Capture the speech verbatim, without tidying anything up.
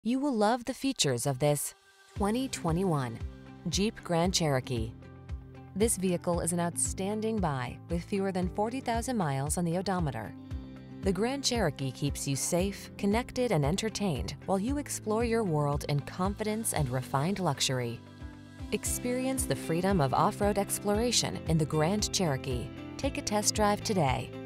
You will love the features of this twenty twenty-one Jeep Grand Cherokee. This vehicle is an outstanding buy with fewer than forty thousand miles on the odometer. The Grand Cherokee keeps you safe, connected, and entertained while you explore your world in confidence and refined luxury. Experience the freedom of off-road exploration in the Grand Cherokee. Take a test drive today.